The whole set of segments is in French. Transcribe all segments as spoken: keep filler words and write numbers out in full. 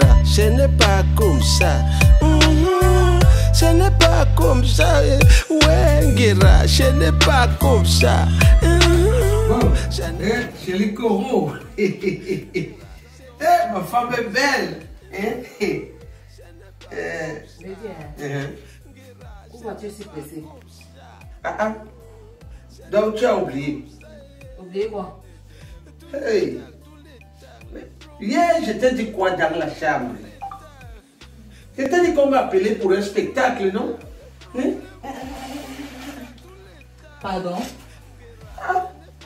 ce n'est pas comme ça. Mm-hmm. Ce n'est pas comme ça. Ouais, Nguera, ce n'est pas comme ça. Mm-hmm. Bon, eh, chérie Koro. Eh, ma femme est belle. Hein? Eh, Mais bien, euh, pourquoi tu es si pressé? ah, ah. Donc tu as oublié. Oubliez quoi? Hey. Hier, je t'ai dit quoi dans la chambre? Je t'ai dit qu'on m'appelait pour un spectacle, non? Hein? Pardon? Ah.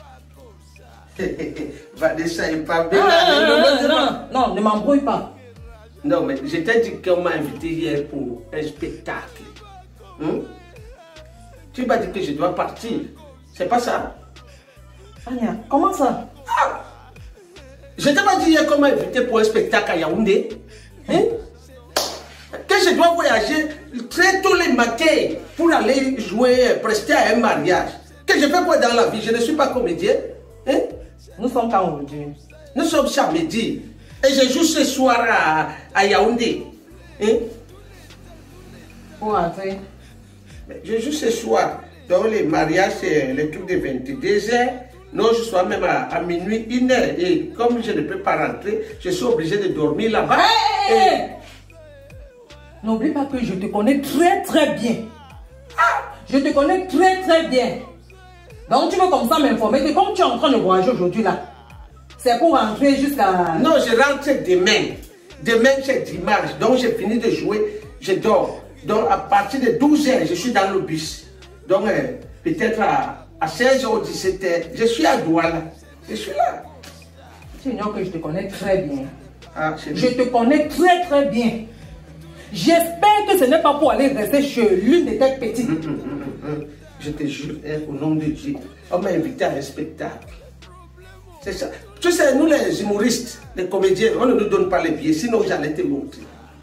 Vanessa est pas belle. Ah, non, non, non, non, ne m'embrouille pas. Non, mais je t'ai dit qu'on m'a invité hier pour un spectacle. Hein? Tu m'as dit que je dois partir. C'est pas ça? Anya, comment ça? Ah! Je t'ai pas dit hier qu'on m'a invité pour un spectacle à Yaoundé. Hein? Que je dois voyager très tôt les matins pour aller jouer, prester à un mariage. Que je fais quoi dans la vie? Je ne suis pas comédien. Hein? Nous sommes quand aujourd'hui? Nous sommes samedi. Et je joue ce soir à, à Yaoundé. Hein? Pour entrer? Mais je joue ce soir. Donc le mariage, c'est le truc de vingt-deux heures. Non, je sois même à, à minuit, une heure. Et comme je ne peux pas rentrer, je suis obligé de dormir là-bas. Hey, hey, hey. N'oublie pas que je te connais très très bien. Je te connais très très bien. Donc tu veux comme ça m'informer que comme tu es en train de voyager aujourd'hui là, c'est pour rentrer jusqu'à... Non, je rentre demain. Demain, c'est dimanche. Donc, j'ai fini de jouer. Je dors. Donc, à partir de douze heures, je suis dans le bus. Donc, euh, peut-être à, à seize heures ou dix-sept heures, je suis à Douala. Je suis là. Tu ignores que je te connais très bien. Ah, je te connais très très bien. J'espère que ce n'est pas pour aller rester chez l'une de tes petites. Hum, hum, hum, hum. Je te jure, hein, au nom de Dieu, on m'a invité à un spectacle. C'est ça. Tu sais, nous les humoristes, les comédiens, on ne nous donne pas les billets, sinon j'allais te montrer.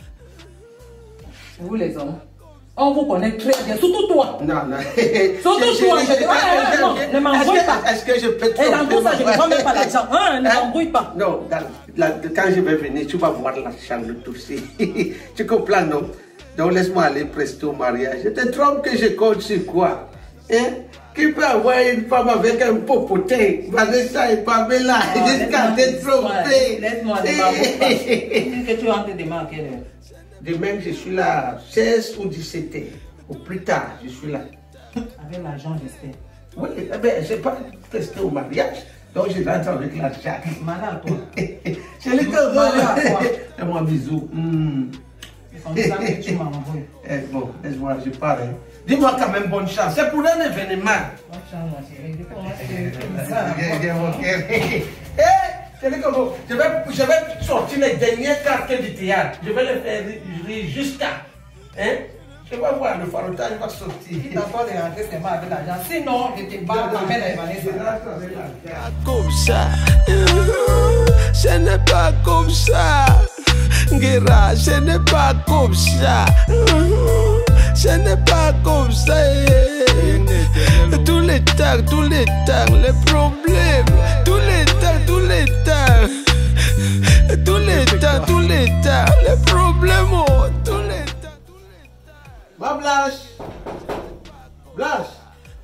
Vous les hommes, on vous connaît très bien, surtout toi. Non, non. Surtout je, toi, je, je te... Ah, non, ne m'embrouille pas. Est-ce que je peux te... Et dans tout ça, je ne prends même pas l'argent. Hein, ne m'embrouille pas. Non, dans, la, quand je vais venir, tu vas voir la chambre tout ça. Tu comprends, non? Donc laisse-moi aller prester au mariage. Je te trompe que je compte sur quoi? Hein? Qui peut avoir une femme avec un popotin? Vanessa et Pamela, jusqu'à te tromper. Laisse-moi, ne m'embrouille pas. Dis que tu rentres demain à quelle heure? Demain, je suis là à seize ou dix-sept heures. Au plus tard, je suis là. Avec l'argent, j'espère. Oui, eh bien, je n'ai pas presté au mariage. Donc, je rentre avec l'argent. Malin à toi. C'est le cas. Malin à toi. Fais-moi un bisou. Mm. C'est comme ça que tu m'embrouilles. Eh, bon, laisse-moi, je pars. Hein. Dis-moi quand même bonne chance. C'est pour un événement. Bonne chance, ma chérie. Comment tu Eh, c'est le cas. Je vais, je vais sortir les dernières cartes du théâtre. Je vais les faire rire jusqu'à. Hein? Je vais voir, le farotage va sortir. Si t'as de rentrer seulement avec l'argent, sinon je te bats la main et Vanessa. Comme ça, ce n'est pas comme ça. Nguera, ce n'est pas comme ça. Ce n'est pas comme ça. Tous les temps, tous les temps, les problèmes. Tous les temps, tous les temps. Tous les temps, tous les temps, les problèmes. Oh, tous les temps. Ma Blanche, Blanche,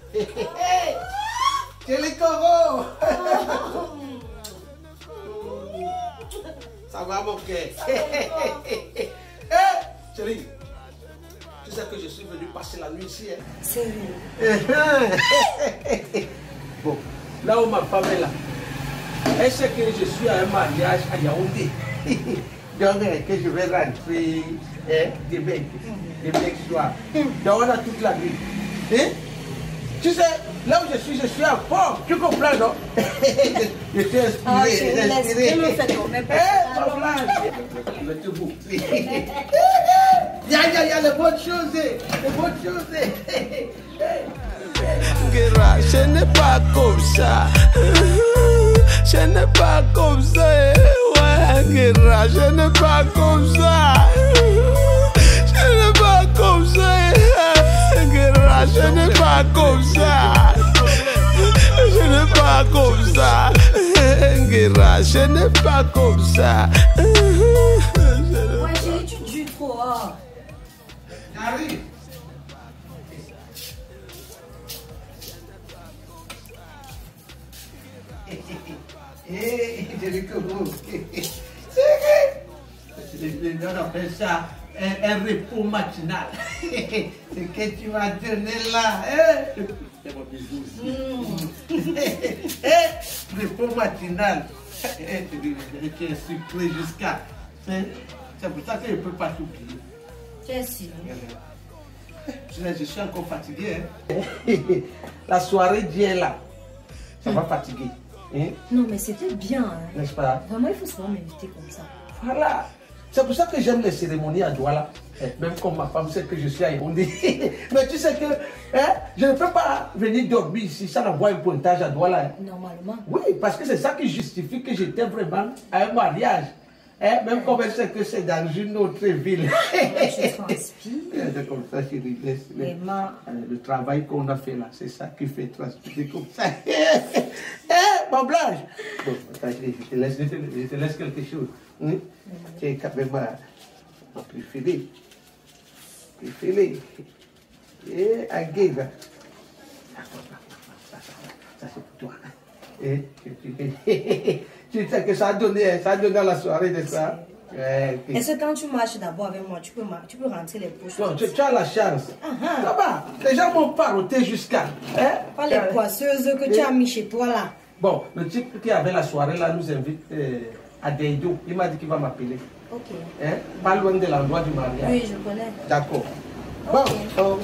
c'est les coraux. Ça va mon cœur. Eh, chérie, tu sais que je suis venu passer la nuit ici. Hein? Sérieux? Bon, là où ma femme est là, elle sait que je suis à un mariage à Yaoundé. Donc, que je vais rentrer hein, demain, demain soir. Donc, on a toute la nuit. Hein? Tu sais, là où je suis, je suis en forme. Tu comprends, non? Je suis inspiré. Ah, chérie, inspiré. laisse-moi faire ton même. Eh, ma blanche. Je te vous. Il y a, il y a, il y a les bonnes choses. Les bonnes choses. Nguera, ce n'est pas comme ça. Ce n'est pas comme ça. Ouais, Nguera, ce n'est pas comme ça. Ce n'est pas comme ça. Nguera, ce n'est pas comme ça. Ce n'est pas comme ça. Nguera, ce n'est pas comme ça. on appelle ça un, un repos matinal. Ce que tu m'as donné là. Hein? C'est mon bisou aussi. Mm. Repos matinal. Tu es sucré jusqu'à. C'est pour ça que je ne peux pas t'oublier. Tu es sûr. Je suis encore fatigué. Hein? La soirée d'hier là, ça m'a fatigué. Hein? Non, mais c'était bien. Hein? N'est-ce pas? Vraiment, il faut savoir m'inviter comme ça. Voilà. C'est pour ça que j'aime les cérémonies à Douala. Même comme ma femme sait que je suis à Yaoundé. Mais tu sais que hein, je ne peux pas venir dormir ici sans avoir un pointage à Douala. Hein? Normalement. Oui, parce que c'est ça qui justifie que j'étais vraiment à un mariage. Hein? Même comme elle sait que c'est dans une autre ville. Je transpire. C'est comme ça, chérie. Vraiment. Le travail qu'on a fait là, c'est ça qui fait transpirer comme ça. Eh, mon Blanche. Bon, attends, je te laisse, je te laisse quelque chose. Hein? Tu es quand même mon préféré. Préféré. Et à Guéva. Ça, c'est pour toi. Et, tu sais que ça a donné, ça a donné à la soirée de ça. Ouais, okay. Est-ce que quand tu marches d'abord avec moi, tu peux, tu peux rentrer les poches? Non, tu, tu as la chance. Uh-huh. Ça va, les gens m'ont parotté jusqu'à. Hein? Pas les poisseuses que tu as mis chez toi là. Bon, le type qui avait la soirée là nous invite euh, à Deido. Il m'a dit qu'il va m'appeler. Ok. Hein? Pas loin de l'endroit du mariage. Oui, je connais. D'accord. Okay. Bon, oh.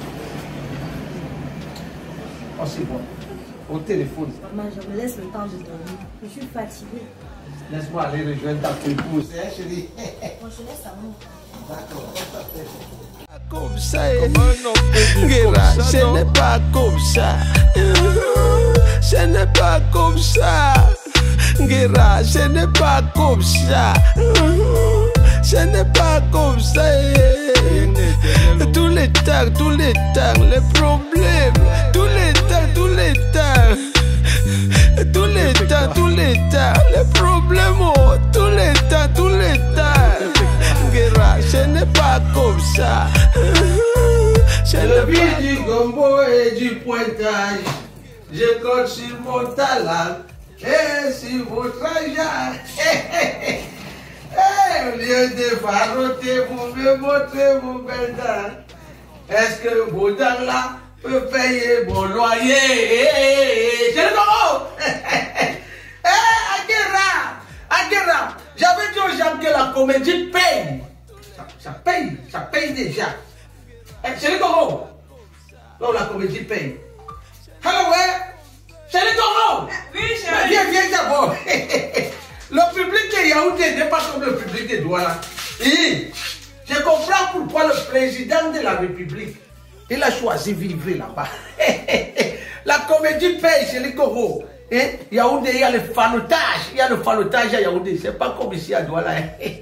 Oh, c'est bon. Au téléphone. Maman, je me laisse le temps de dormir. Je suis fatiguée. Laisse-moi aller rejoindre ta épouse, hein, chérie. Moi, je laisse à moi. D'accord. Comme ça, Guéra, ce n'est pas comme ça. Ce n'est pas comme ça. Guéra, ce n'est pas comme ça. Ce n'est pas comme ça. Tous les temps, tous les temps, les problèmes. Tous les temps, tous les temps. Tous les temps, tous les temps. Les problèmes, oh, tous les temps, tous les temps. Guéra, ce n'est pas comme ça. C'est le but du gombo et du pointage. Je compte sur mon talent et sur votre argent. Au lieu de faroter, vous me montrez vos belles dents. Est-ce que vos dents là peuvent payer mon loyer? C'est le gombo. Eh, Aguera, Aguera, j'avais dit aux gens que la comédie paye. Ça, ça paye, ça paye déjà. Eh, c'est le Congo. Non, la comédie paye. Hello, ouais. C'est le Congo. Oui, chérie. Viens, viens d'abord. Le public de Yaoundé n'est pas comme le public de Douala. Et je comprends pourquoi le président de la République, il a choisi vivre là-bas. La comédie paye chez les Congo. Et Yaoundé, il y a le fanotage. Il y a le fanotage à Yaoundé. C'est pas comme ici à Douala.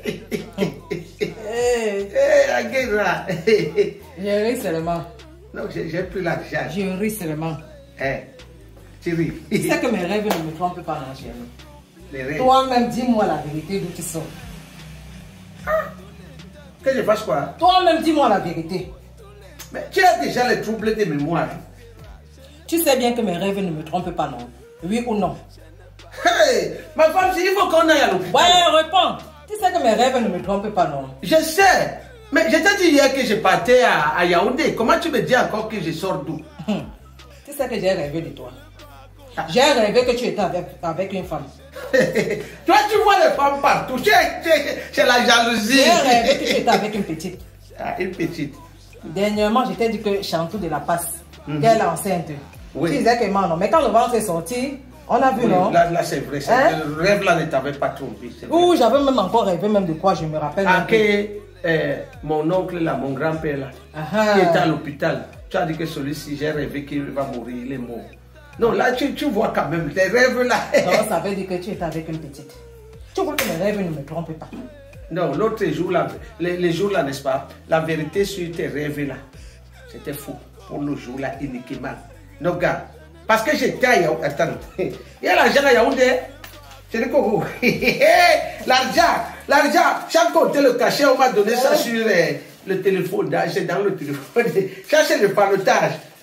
Eh, Aguera. Je ris seulement. Non, j'ai plus l'argent. Je ris seulement. Eh, tu ris. Tu sais que mes rêves ne me trompent pas, mon chéri. Les rêves. Toi-même, dis-moi la vérité d'où tu sors. Ah, que je fasse quoi? Toi-même, dis-moi la vérité. Mais tu as déjà les troubles de mémoire. Tu sais bien que mes rêves ne me trompent pas, non? Oui ou non? Hey, ma femme, il faut qu'on aille à l'hôpital. Ouais, réponds. Tu sais que mes rêves ne me trompent pas, non? Je sais. Mais je t'ai dit hier que je partais à, à Yaoundé. Comment tu me dis encore que je sors d'où? Hum. Tu sais que j'ai rêvé de toi. Ah. J'ai rêvé que tu étais avec, avec une femme. Toi, tu vois les femmes partout. C'est la jalousie. J'ai rêvé que tu étais avec une petite. Ah, une petite. Dernièrement, je t'ai dit que Chantou de la passe, mm-hmm. qu'elle est enceinte. Oui. Tu disais que non, mais quand le ventre est sorti, on a vu, oui, non? Là, là c'est vrai. Hein? Le rêve là ne t'avait pas trompé. Ouh, j'avais même encore rêvé même de quoi, je me rappelle. Ah, que euh, mon oncle là, mon grand-père là, uh-huh. qui est à l'hôpital, tu as dit que celui-ci, j'ai rêvé qu'il va mourir, il est mort. Non, là, tu, tu vois quand même tes rêves là. Non, ça veut dire que tu étais avec une petite. Tu vois que mes rêves ne me trompent pas. Non, l'autre jour là, les, les jours là, n'est-ce pas, la vérité sur tes rêves là, c'était faux. Pour le jour là, uniquement. Non, gars, parce que j'étais à Yaoundé. Attends, il y a l'argent à Yaoundé. C'est le Congo. L'argent, l'argent, chaque côté le cachet, on m'a donné ça sur euh, le téléphone. C'est dans le téléphone. Ça, c'est le palotage.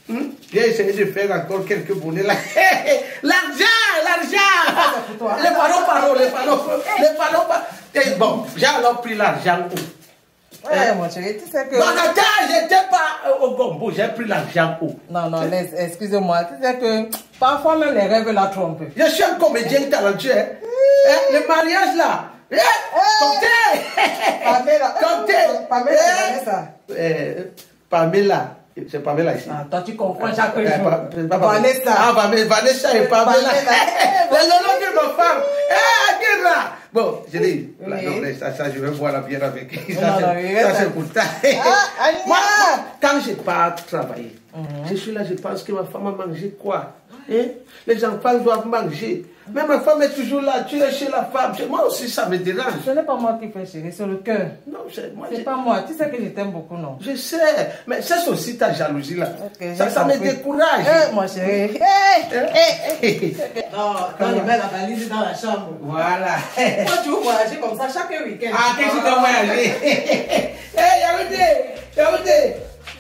Hum? J'ai essayé de faire encore quelques bonnets là. L'argent, l'argent. Les panneaux, panneaux, les panneaux, les panneaux. Et bon, j'ai alors pris l'argent où? Ouais, mon chéri, tu sais que... Non, attends, j'étais pas au gombo, j'ai pris l'argent où? Non, non, laisse, excusez-moi, tu sais que parfois même les rêves la trompent. Je suis un comédien talentueux. Hein? Hein? Le mariage là. Eh, comptez. Pamela, comptez. Pamela, c'est ça. Euh, Pamela. C'est Pamela ici. Ah, toi, tu comprends chaque Euh, jour. Pa- Pa- Pa- Vanessa. Ah, Pamela, Vanessa et Pamela. Pamela. C'est le nom de ma femme. Eh, Aguera. Bon, je dis, Oui. là, non, mais ça, ça, je vais boire la bière avec. Ça, Non, c'est- non, oui, ça, reste- c'est pour ça. Ah, Anya. Moi, moi, quand je pars travailler, je suis là, je pense que ma femme a mangé quoi? Hein? Les enfants doivent manger. Mais ma femme est toujours là, tu es chez la femme. Moi aussi, ça me dérange. Ce n'est pas moi qui fais chérie, c'est le cœur. Non, c'est moi. C'est je- pas moi. Tu sais que je t'aime beaucoup, non? Je sais, mais c'est aussi ta jalousie là. Ok, ça j'ai ça me compris. décourage. Eh, mon chéri. Eh, Eh, eh. Non, quand je mets la valise dans la chambre. Voilà. Toi, tu veux voyager comme ça chaque week-end. Ah, qu'est-ce que tu dois voyager? Eh, Yaoundé, Yaoundé.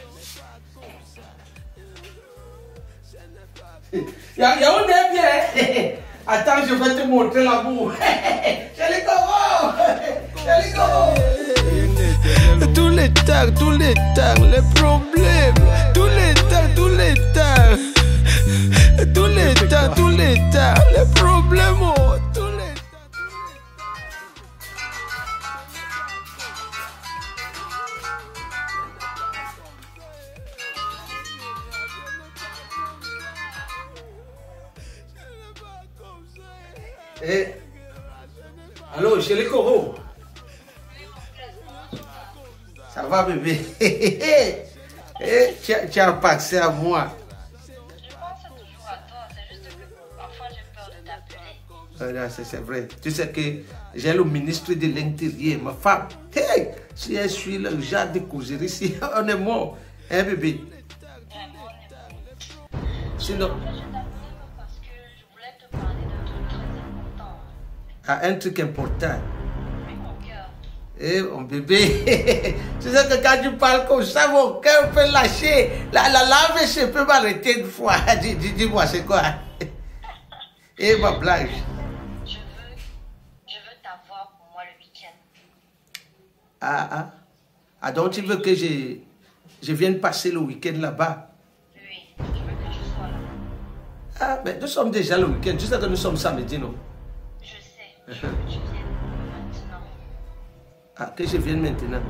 Ya- Yaoundé, viens. Attends, je vais te montrer la boue. C'est les coraux. C'est les coraux. Tous les tags, tous les tags, les problèmes. Tous les tags, tous les tags. Tous les tags, tous les tags, les problèmes. Oh, tous les Eh. Allô, chez les coraux. Ça va, bébé? Eh, tu as, tu as passé à moi. Je pense toujours à toi, c'est juste que parfois j'ai peur de t'appeler. Ah, non, c'est c'est vrai. Tu sais que j'ai le ministre de l'Intérieur, ma femme. Hey, si je suis le genre de causerie ici, on est mort. Hein, bébé? Vraiment, on est bon. Sinon, Je t'appelais parce que je voulais te parler d'un truc très important. ah, un truc important. Mais mon cœur, Eh, mon bébé, tu sais que quand tu parles comme ça, mon cœur peut lâcher. La, la lave, je peux m'arrêter une fois. Dis- dis- Dis-moi, c'est quoi? Eh, ma blague. je veux, je veux t'avoir pour moi le week-end. Ah, ah. Ah, donc tu veux que je, je vienne passer le week-end là-bas? Oui, je veux que tu sois là. Ah, mais nous sommes déjà le week-end. Tu sais que nous sommes samedi, non? Je sais, je veux que tu viennes maintenant. Ah, que je vienne maintenant.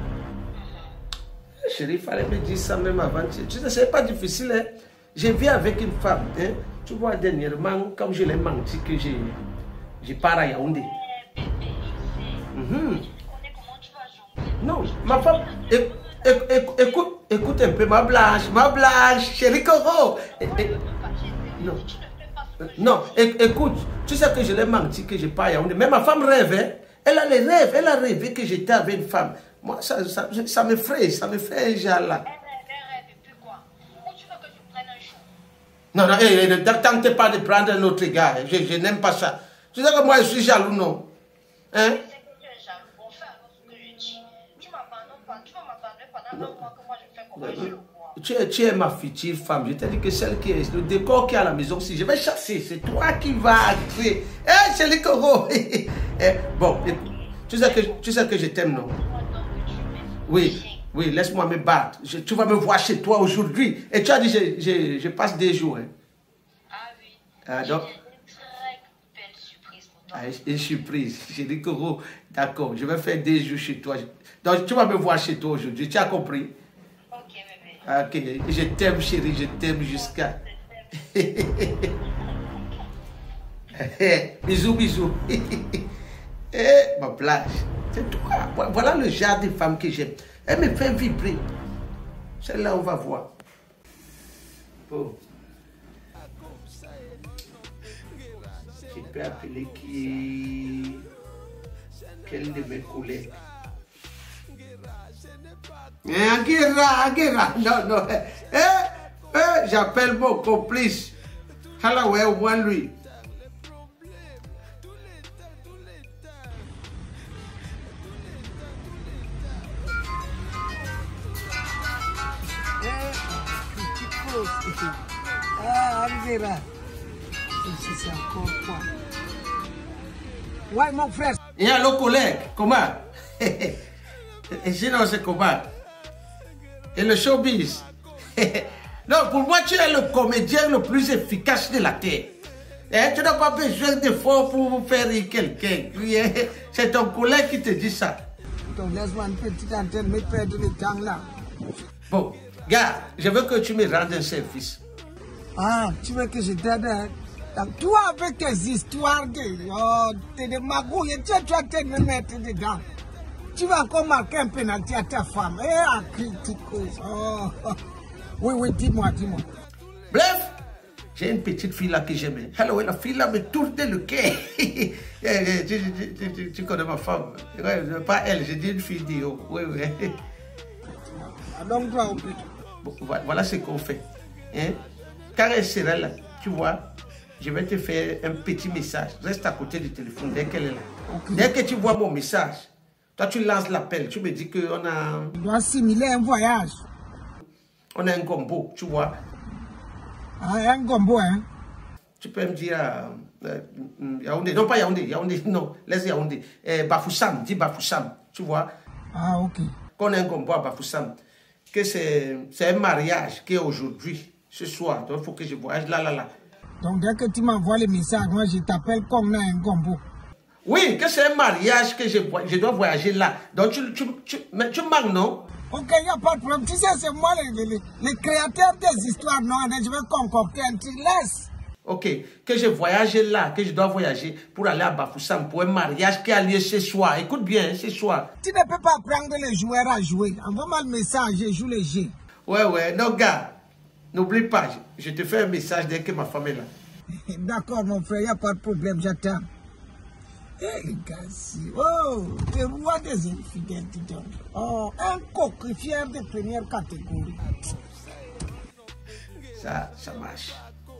Chérie, il fallait me dire ça même avant. Tu sais, c'est pas difficile, hein? Je vis avec une femme, hein? Tu vois, dernièrement, comme je l'ai menti que je, je pars à Yaoundé. Eh bébé, je sais. Mhm. Mais tu connais comment tu vas jongler. Non, ma femme, éc- éc- éc- écoute, écoute un peu ma blague, ma blague, chérie Coro. Eh, Moi, je eh, ne peux pas t'aider. non. Si tu ne fais pas ce que je Non, éc- écoute, tu sais que je l'ai menti que je pars à Yaoundé. Mais ma femme rêve, hein? Elle a les rêves, elle a rêvé que j'étais avec une femme. Moi, ça, ça, ça me ferait, ça me fait un genre là. Elle rêve, elle rêve, et puis quoi? Ou tu veux que je prenne un show? Non, non, eh, eh, ne tente pas de prendre un autre gars. Je, je n'aime pas ça. Tu sais que moi, je suis jaloux, non? Hein? Je sais que tu es jaloux. Bon, fais alors ce que je dis. Tu m'abandonnes pas. Tu vas m'abandonner pendant un mois que moi je fais comme un jeu ou quoi? Tu es, tu es ma future femme. Je t'ai dit que celle qui est, le décor qui est à la maison, si je vais chasser, c'est toi qui vas entrer. Eh, c'est les coraux. Eh, bon, écoute, tu sais que, tu sais que je t'aime, non? Moi, tant que tu m'aimes. Oui, oui, laisse-moi me battre. Je- tu vas me voir chez toi aujourd'hui. Et tu as dit, je, je, je passe des jours. Hein. Ah oui. Ah, J'ai donc- une très belle surprise pour toi. Ah, une surprise. J'ai dit, Coro, d'accord, je vais faire des jours chez toi. Donc, tu vas me voir chez toi aujourd'hui. Tu as compris? Ok, bébé. Ah, ok, je t'aime, chérie, je t'aime jusqu'à. Bisous, bisous. Eh, ma plage. C'est toi. Voilà le genre de femme que j'aime. Elle me fait vibrer. Celle-là, on va voir. Bon. Je peux appeler qui. Quel de mes collègues? Eh, Aguera, Aguera. Non, non. Eh, eh, j'appelle mon complice. Alors, ouais, au moins lui. Ah, Angela. C'est encore quoi? Ouais, mon frère. Et allô, collègue, comment? Je non sais comment. Et le showbiz. Non, pour moi, tu es le comédien le plus efficace de la terre. Eh, tu n'as pas besoin d'efforts pour faire rire quelqu'un. C'est ton collègue qui te dit ça. Donc, laisse-moi une petite antenne, me perdre le temps là. Bon, gars, je veux que tu me rendes un service. Ah, tu veux que je t'aide? Hein? Toi, avec tes histoires de, oh, de magouilles, tu vas te me mettre dedans. Tu vas encore marquer un pénalty à ta femme. Eh, à critiquer. Oh. Oui, oui, dis-moi, dis-moi. Bref, j'ai une petite fille là que j'aime. Alors, la fille là me tourne le cœur. tu, tu, tu, tu connais ma femme. Ouais, pas elle, j'ai dit une fille d'Io. Oui, oui. Donc, toi, au plus. Bon, voilà ce qu'on fait. Hein? Quand elle sera là, tu vois, je vais te faire un petit message. Reste à côté du téléphone dès qu'elle est là. Okay. Dès que tu vois mon message, toi tu lances l'appel. Tu me dis qu'on a... On doit simuler un voyage. On a un gombo, tu vois. Ah, un gombo, hein? Tu peux me dire euh, Yaoundé. Non, pas Yaoundé. Yaoundé, non. Laisse Yaoundé. Euh, Bafoussam, dis Bafoussam, tu vois. Ah, ok. Qu'on a un gombo à Bafoussam. Que c'est un mariage qui est aujourd'hui, ce soir. Donc il faut que je voyage là, là, là. Donc dès que tu m'envoies le message, moi je t'appelle comme un gombo. Oui, que c'est un mariage que je, je dois voyager là. Donc tu, tu, tu, mais tu manques, non? Ok, il n'y a pas de problème. Tu sais, c'est moi le, le, le créateur des histoires, non? Je vais concocter un petit laisse. Ok, que je voyage là, que je dois voyager pour aller à Bafoussam pour un mariage qui a lieu ce soir. Écoute bien, ce soir. Tu ne peux pas prendre les joueurs à jouer. Envoie-moi le message, je joue les jeux. Ouais, ouais, non, gars, n'oublie pas, je te fais un message dès que ma femme est là. D'accord, mon frère, il n'y a pas de problème, j'attends. Eh, les gars, oh, t'es roi des infidèles, dis donc. Oh, un coq fier de première catégorie. Ça, ça marche.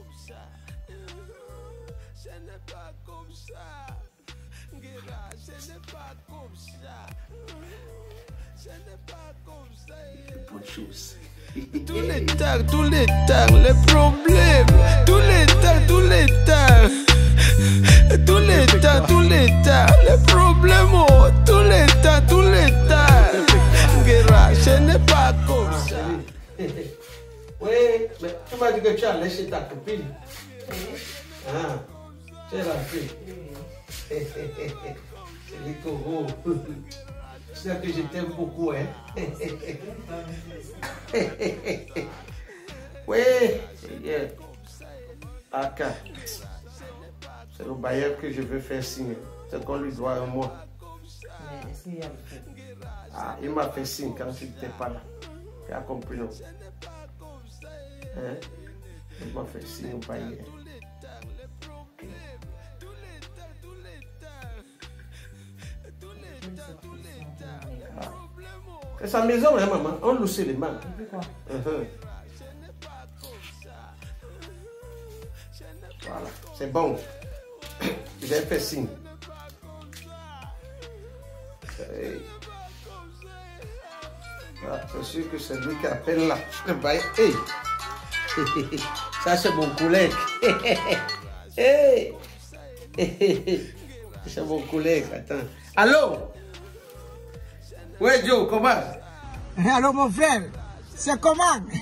Bonne chose. Tous les temps, tous les temps, les problèmes. Tous les temps, tous les temps. Tous les temps, tous les temps. Les problèmes, oh, tous les temps, tous les temps. Guerra, ce n'est pas comme ça. Oui, mais tu m'as dit que tu as laissé ta copine. Ah, tu es rentré. C'est les coraux. C'est ça que je t'aime beaucoup, hein. Oui, yeah. Aka. C'est le bailleur que je veux faire signer. C'est qu'on lui doit un mois. Ah, il m'a fait signe quand tu n'étais pas là. Tu as compris, non? Hein? Il m'a fait signe au bailleur. C'est sa maison, hein, maman? On loue les mains. Uh-huh. Voilà, c'est bon. J'ai fait signe. Hey. Ah, c'est sûr que c'est lui qui appelle là. Hey. Ça, c'est mon collègue. Hey. C'est mon collègue. Attends. Allô? Oui, Joe, comment? Allô, mon frère, c'est comment?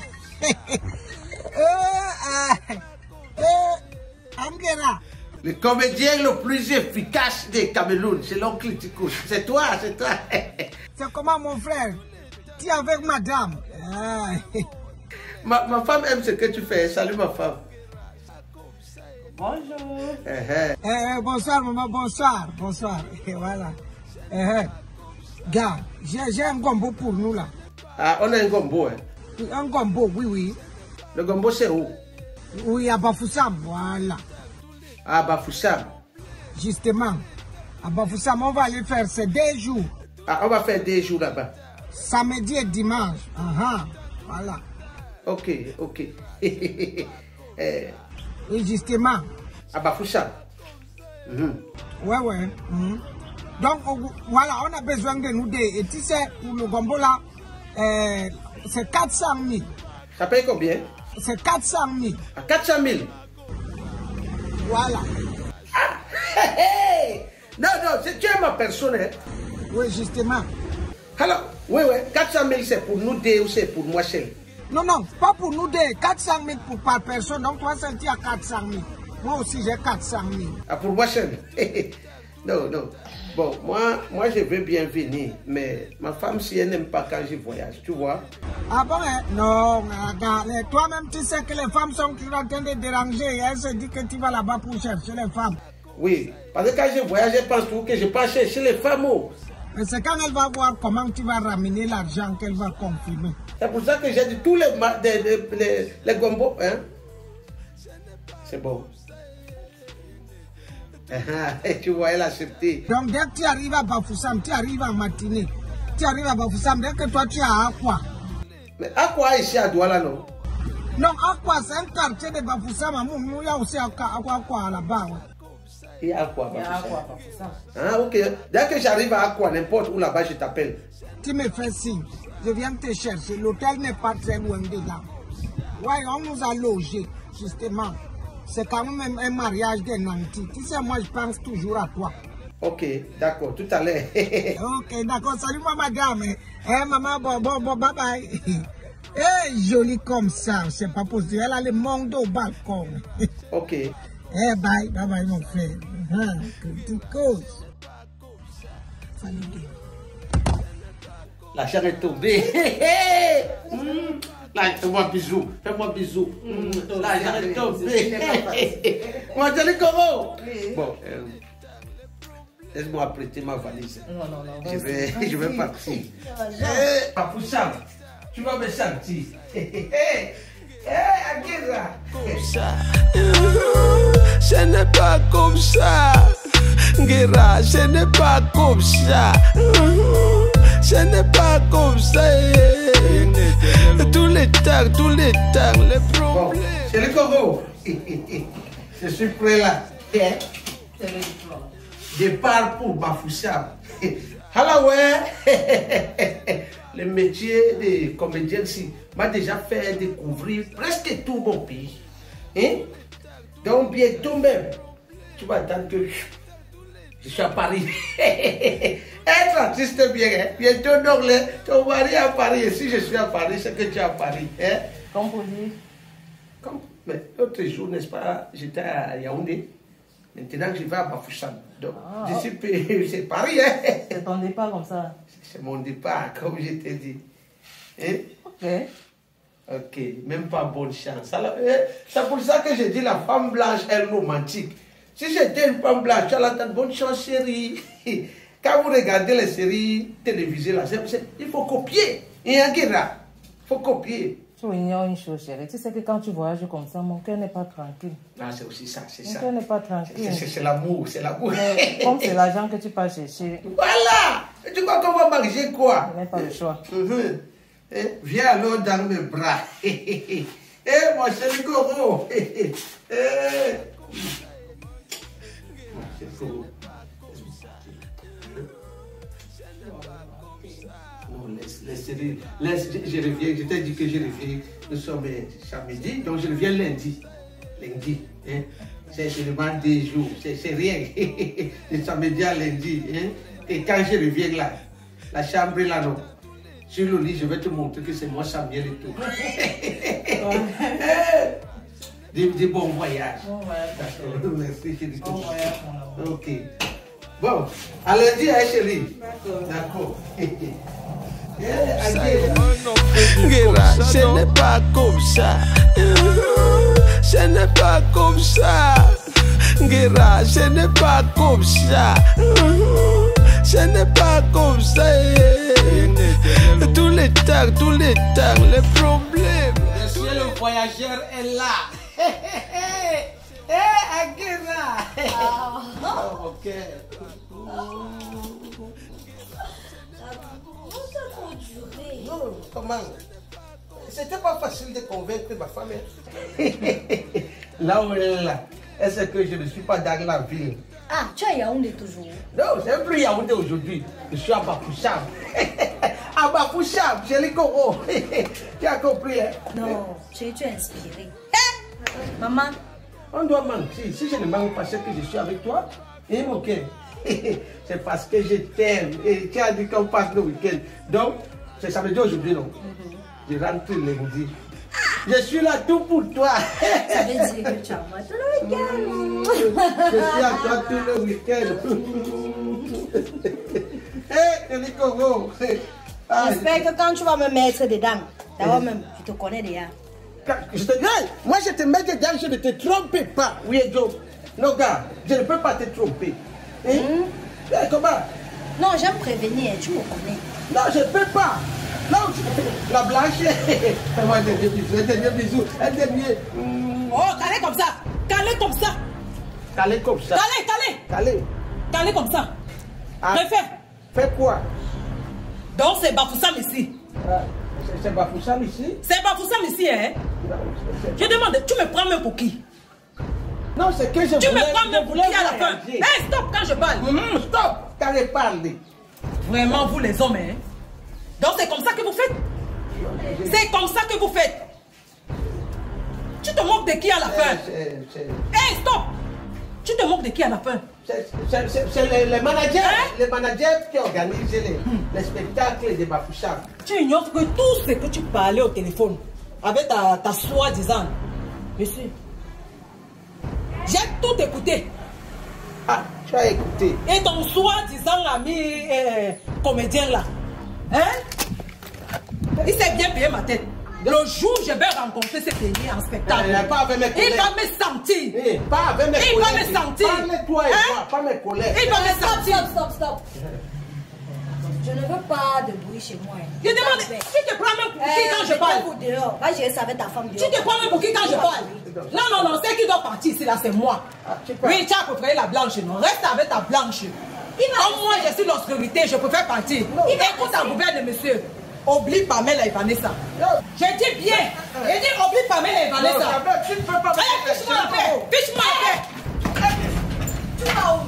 euh, euh, Angela. Le comédien le plus efficace des Cameroun, c'est l'oncle Tico. C'est toi, c'est toi. C'est comment, mon frère? Tu es avec madame? Ah. ma, ma femme aime ce que tu fais. Salut, ma femme. Bonjour. Eh, eh. Eh, bonsoir, maman, bonsoir. Bonsoir. Et voilà. Eh, eh. Gars, j'ai un gombo pour nous là. Ah, on a un gombo, hein? Un gombo, oui, oui. Le gombo, c'est où? Oui, à Bafoussam, voilà. À Bafoussam. Justement. À Bafoussam, on va aller faire ces deux jours. Ah, on va faire deux jours là-bas. Samedi et dimanche. Uh -huh. Voilà. Ok, ok. eh. Et justement. À Bafoussam. Mm-hmm. Ouais, ouais. Mm-hmm. Donc, voilà, on a besoin de nous deux. Et tu sais, pour le gombo là, euh, c'est quatre cent mille. Ça paye combien? c'est quatre cent mille. À quatre cent mille? Voilà. Ah, hey, hey. Non, non, tu es ma personne. Hein? Oui, justement. Alors, oui, oui, quatre cent mille c'est pour nous deux ou c'est pour moi seul? Non, non, pas pour nous deux. quatre cent mille pour par personne. Donc toi seul tu as quatre cent mille. Moi aussi j'ai quatre cent mille. Ah, pour moi seul? Non, non. Bon, moi, moi je veux bien venir, mais ma femme, si elle n'aime pas quand je voyage, tu vois. Ah bon, hein? Non, regarde, toi-même tu sais que les femmes sont en train de déranger. Elle se dit que tu vas là-bas pour chercher les femmes. Oui, parce que quand je voyage, je pense tout que je peux chercher les femmes. Mais c'est quand elle va voir comment tu vas ramener l'argent qu'elle va confirmer. C'est pour ça que j'ai dit tous les, les, les, les, les gombos, hein. C'est bon. Et tu vois, elle a accepté. Donc dès que tu arrives à Bafoussam, tu arrives en matinée. Tu arrives à Bafoussam, dès que toi tu es à Aqua. Mais Aqua ici à Douala, non? Non, Aqua c'est un quartier de Bafoussam. Il y a aussi Aqua là-bas. Il y a Aqua, Il y a Aqua, Bafoussam. Ah, ok. Dès que j'arrive à Aqua, n'importe où là-bas, je t'appelle. Tu me fais signe. Je viens te chercher. L'hôtel n'est pas très loin de là. Ouais, on nous a logés, justement. C'est quand même un mariage de Nanti. Tu sais, moi, je pense toujours à toi. Ok, d'accord, tout à l'heure. Ok, d'accord. Salut, ma madame. Eh, maman, bon, bon, bon, bye bye. Eh, jolie comme ça, c'est pas possible. Elle a le monde au balcon. Ok. Eh, bye, bye, bye, mon frère. Ah, que tu causes. Salut. La chair est tombée. mmh. Là, fais-moi bisou. Fais-moi bisou. Mmh. La chair est tombée. Moi, je le Coro. Bon, euh, laisse-moi prêter ma valise. Non, non, non. Je vais, je vais partir. Eh, Bafoussam, tu vas me sentir. Eh, eh, Aguera. Comme ça. Ce n'est pas comme ça. Guerra, ce n'est pas comme ça. Ce n'est pas comme ça. Tous les temps, tous les temps, les Bon, problèmes. c'est le Coro. Je suis prêt là. Départ pour Bafoussam. Alors ouais, le métier de comédien m'a déjà fait découvrir presque tout mon pays. Hein? Donc bientôt même, tu vas attendre que je suis à Paris. Être artiste bien, hein? Bientôt donc ton mari est à Paris. Et si je suis à Paris, c'est que tu es à Paris. Hein? Comme pour dire. Comme, mais l'autre jour, n'est-ce pas, j'étais à Yaoundé. Maintenant que je vais à Bafoussam. Donc, Ah, d'ici peu, c'est Paris. Hein? C'est ton départ comme ça. C'est mon départ, comme je t'ai dit. Hein? Ok. Ok, même pas bonne chance. Alors, eh, c'est pour ça que j'ai dit la femme blanche est romantique. Si j'étais une femme blanche, elle a bonne chance, chérie. Quand vous regardez les séries télévisées, là, c'est, c'est, il faut copier. Il y a il faut copier. Tu ignores une chose, chérie. Tu sais que quand tu voyages comme ça, mon cœur n'est pas tranquille. Ah, c'est aussi ça, c'est Mon ça. cœur n'est pas C'est, tranquille. c'est, c'est l'amour, c'est l'amour. Mais comme c'est l'argent que tu pars chercher, Voilà! Et tu crois qu'on va manger quoi? je n'ai pas le choix. Mhm. Eh, viens alors dans mes bras. Eh, mon chéri Coro. Eh, non, laisse, laisse, laisse, je, je reviens, je t'ai dit que je reviens, nous sommes samedi, donc je reviens lundi. Lundi, hein. C'est seulement deux jours, c'est rien. De samedi à lundi, hein. Et quand je reviens là, la chambre est là, non. Sur le lit, je vais te montrer que c'est moi Samuel et tout. Des, des bons voyages. Bon voyage. D'accord, merci chérie. Bon voyage, mon amour. Ok. Bon, à lundi, hein, chérie. D'accord. D'accord. Eh, Guerra, ce n'est pas comme ça. Ce n'est pas comme ça. Guerra, ce n'est pas comme ça. Ce n'est pas comme ça. Tous les temps, tous les temps, les problèmes. Monsieur le voyageur est là. Hé, hé, hé. Hé, Aguera. Oh, ok. Non, comment? C'était pas facile de convaincre ma femme. Là où elle est là, est-ce que je ne suis pas dans la ville? Ah, tu es à Yaoundé toujours. Non, c'est plus Yaoundé aujourd'hui. Je suis à Bafoussam. à Bafoucham, j'ai les coraux. Tu as compris, hein? Non, chérie, tu es inspirée. Hein? Maman. On doit mentir. Si je ne manque pas ce que je suis avec toi, et mon cœur, c'est parce que je t'aime. Et tu as dit qu'on passe le week-end. Donc, c'est samedi aujourd'hui, non? Je rentre lundi. Je suis là tout pour toi. Ça veut dire que tu as moi tout le week-end. Je suis à toi tout le week-end. Hé, Nico, j'espère que quand tu vas me mettre dedans, d'abord même, je te connais déjà. Je te dis, moi je te mets dedans, je ne te trompe pas. Oui, Joe. Non, gars, je ne peux pas te tromper. Hein? Mm. Eh, comment? Non, j'aime prévenir, tu me connais. Non, je ne peux pas. Non, je... la blanche. Fais-moi un dernier bisou, un dernier bisou, un dernier. Mm. Oh, calé comme ça. Calé comme ça. Calé comme ça. Calé, calé. Calé. Calé comme ça. Ah. Refais. Fais quoi? Donc c'est Bafoussam ici. Ah, c'est Bafoussam ici? C'est Bafoussam ici, hein? Je demande, tu me prends même pour qui? Non, c'est que je Tu voulais, me prends même pour qui à la fin? Hé, hey, stop quand je parle. Mmh, stop, t'allais parler. Vraiment, vous les hommes, hein? Donc c'est comme ça que vous faites? C'est comme ça que vous faites? Tu te moques de qui à la fin? Hé, hey, stop! Tu te moques de qui à la fin? C'est les, les managers, hein? Les managers qui organisent les, hmm. les spectacles de Bafoucham. Tu ignores que tout ce que tu parlais au téléphone avec ta, ta soi-disant. Monsieur, j'ai tout écouté. Ah, tu as écouté. Et ton soi-disant ami euh, comédien là, hein? Il s'est bien payé ma tête. Le jour où je vais rencontrer ce pays en spectacle, eh, pas avec mes collègues. Il va me sentir. Eh, pas avec mes il collègues. va me sentir. Parle-toi et hein? moi, pas mes collègues. Il va me sentir. Stop, stop, stop. Je ne veux pas de bruit chez moi. Je demande, tu te prends même pour qui quand je parle? Dehors. Va gérer ça avec ta femme dehors. Tu te prends même pour qui quand je parle? Non, non, non, c'est qui doit partir ici là, c'est moi. Ah, oui, tu as préféré la blanche, non? Reste avec ta blanche. Comme moi, je suis l'obscurité, je préfère partir. Écoute ta gouverne, monsieur. Oublie Pamela et Vanessa. J'ai dit bien. J'ai dit oublie Pamela et Vanessa. Tu ne peux pas. Allez, fiche-moi la paix. Fiche-moi la paix. Tu vas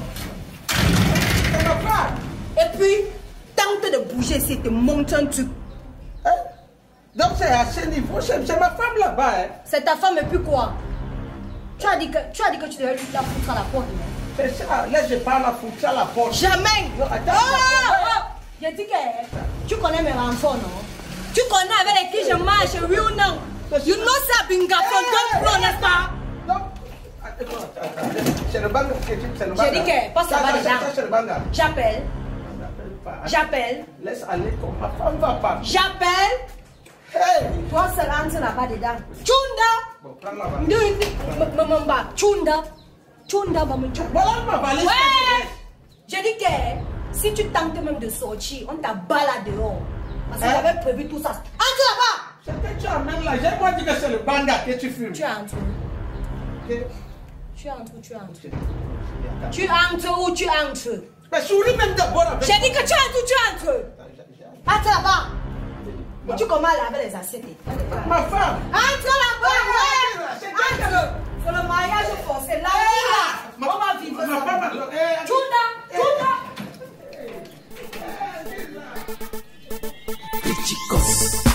où? Et puis, tente de bouger ici, te monte un truc. Hein? Donc c'est à ce niveau, c'est ma femme là-bas. Hein? C'est ta femme et puis quoi? Tu as dit que tu, as dit que tu devais la foutre à la porte. C'est ça, là je parle à foutre à la porte. Jamais. Non, attends, oh, oh. J'ai dit que tu connais mes enfants, non? Tu connais avec qui je marche, oui ou non? You know ça, Binga, from don't n'est-ce pas? Non. C'est le banga. J'ai dit que, passe là-bas dedans. J'appelle. J'appelle. Laisse aller comme ma femme va pas. J'appelle. Hey. Toi, ça rentre là-bas dedans. Chunda. Bon, prends là-bas. Maman, Chunda. Chunda, maman, Chunda. Voilà ma valise. Ouais. J'ai dit que si tu tentes même de sortir, on t'a baladé dehors. Parce que hein? J'avais prévu tout ça. Entre là-bas. C'est que tu amènes là. J'ai pas dit que c'est le banga que tu fumes. Tu entres. Okay. Tu entres ou tu entres? Tu entres ou tu entres? Mais souris même d'abord avec... J'ai dit que tu entres ou tu entres? Entre là-bas. Tu commences à laver les assiettes. Ma femme. Entre là-bas. Entre. C'est le mariage forcé. Là, là. On va vivre ma femme. Chunda. Chunda. Chicos.